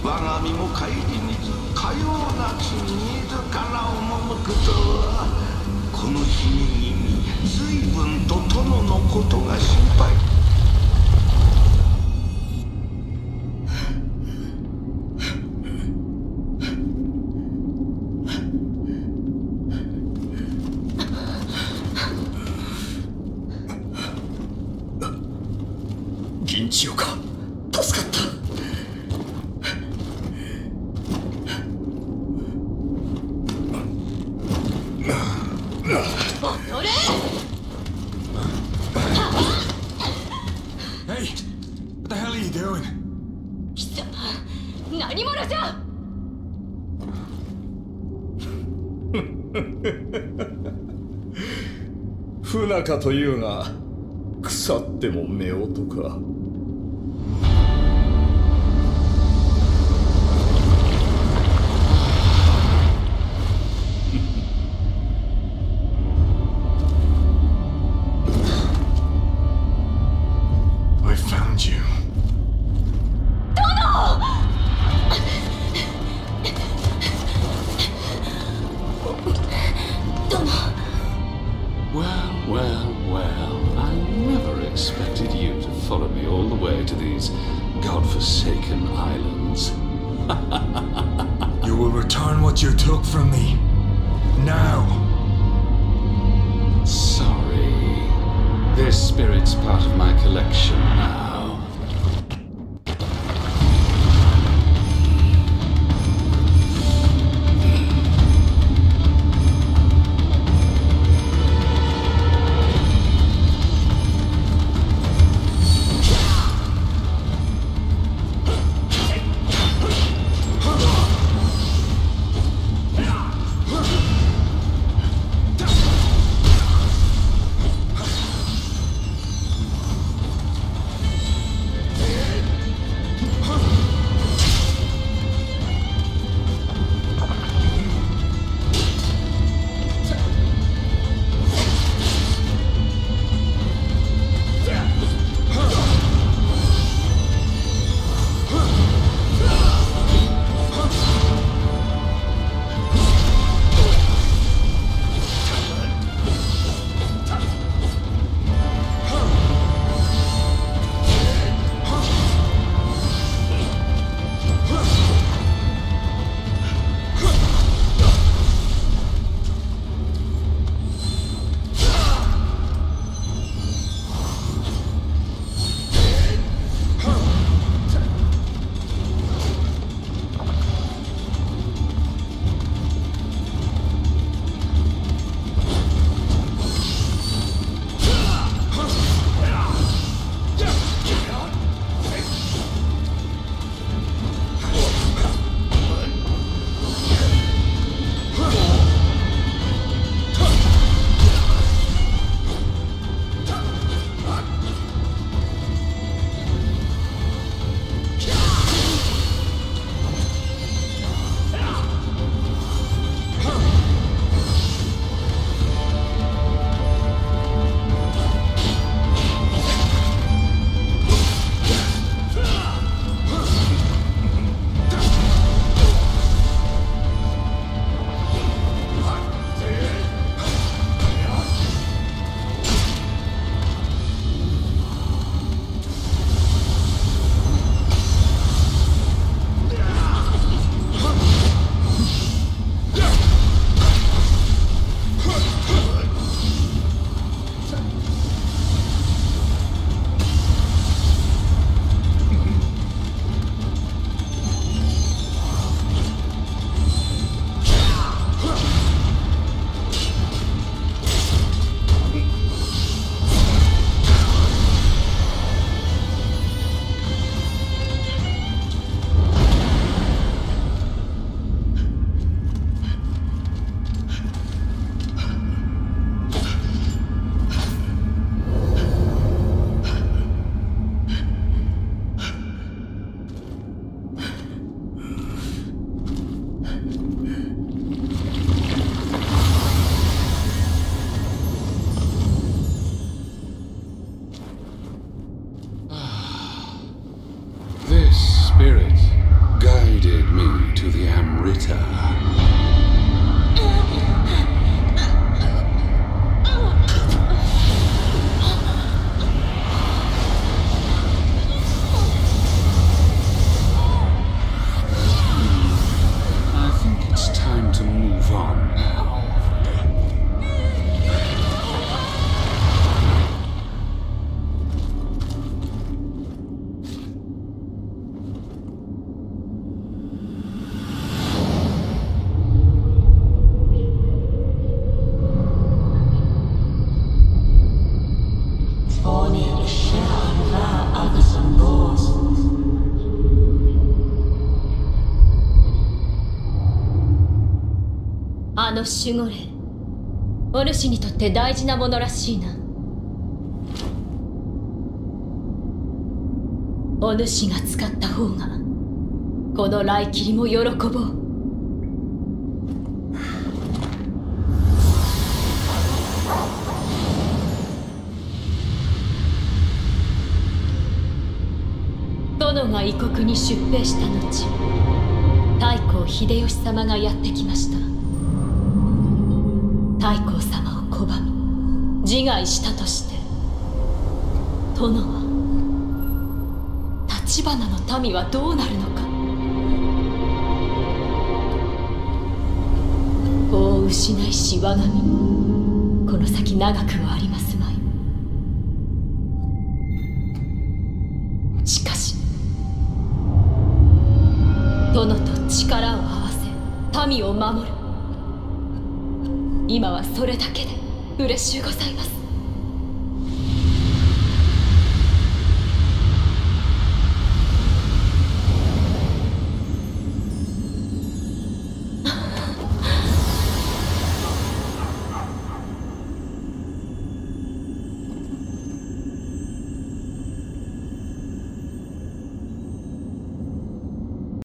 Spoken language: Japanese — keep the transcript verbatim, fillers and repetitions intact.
我が身も顧みずかようなき自ら赴くとは、この姫君随分と殿のことが心配。 銀千代か、助かった。 踊れ。 Hey, what the hell are you doing? 貴様、何者じゃ。 不仲というが、腐っても夫婦か。 I found you. 殿。 Well, well, well, I never expected you to follow me all the way to these godforsaken islands. You will return what you took from me. Now. Sorry. This spirit's part of my collection now. to the Amrita. I think it's time to move on now. あの守護霊、お主にとって大事なものらしいな。お主が使った方がこの雷霧も喜ぼう。殿が異国に出兵した後、太閤秀吉様がやってきました。太閤様を拒み自害したとして、殿は橘の民はどうなるのか。子を失いし我が身、この先長くはありますまい。しかし殿と力を合わせ民を守る。今はそれだけで嬉しゅうございます。